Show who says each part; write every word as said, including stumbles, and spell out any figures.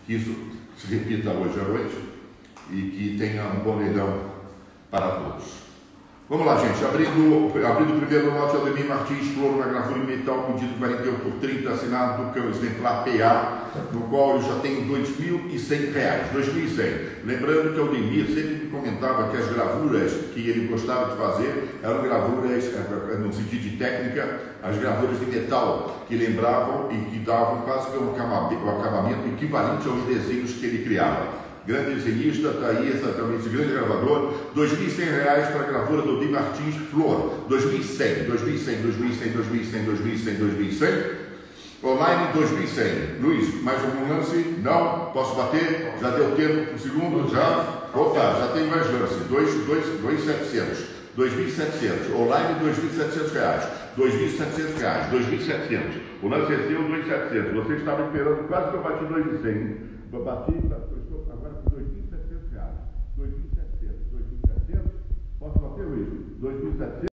Speaker 1: Que isso se repita hoje à noite e que tenha um bom leilão para todos. Vamos lá, gente. Abrindo, abrindo o primeiro lote, Aldemir Martins Flor, na gravura em metal, pedido quarenta e um por trinta, assinado do exemplar P A, no qual eu já tenho dois mil e cem reais. dois mil e cem. Lembrando que o Aldemir sempre me comentava que as gravuras que ele gostava de fazer eram gravuras, no sentido de técnica, as gravuras de metal, que lembravam e que davam quase que um acabamento equivalente aos desenhos que ele criava. Grande desenhista, está aí exatamente, grande gravador. dois mil e cem reais para a gravura do Aldemir Martins Flor. dois mil e cem, dois mil e cem, dois mil e cem, dois mil e cem, dois mil e cem, dois mil e cem. Online dois mil e cem. Luiz, mais algum lance? Não? Posso bater? Já deu tempo para o segundo? Já? Opa, já tem mais lance. dois mil e setecentos. dois mil e setecentos. Online dois mil e setecentos reais. dois mil e setecentos reais. dois mil e setecentos. O lance é seu, dois mil e setecentos. Você estava esperando quase que eu bati dois mil e cem. Eu bati, estou agora com dois mil e setecentos reais. dois mil e setecentos. dois mil e setecentos. Posso bater, Luiz? dois mil e setecentos.